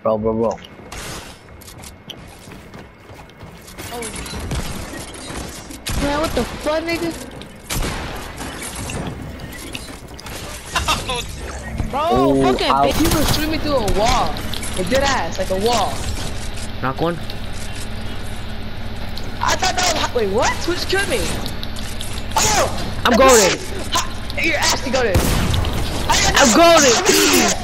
Bro. Oh. Man, what the fuck, nigga? Bro, fucking bitch, you was shooting me through a wall. Like dead ass, like a wall. Knock one. I thought that was wait, what? Who just killed me? Oh! I'm golden. You're actually golden. I'm golden.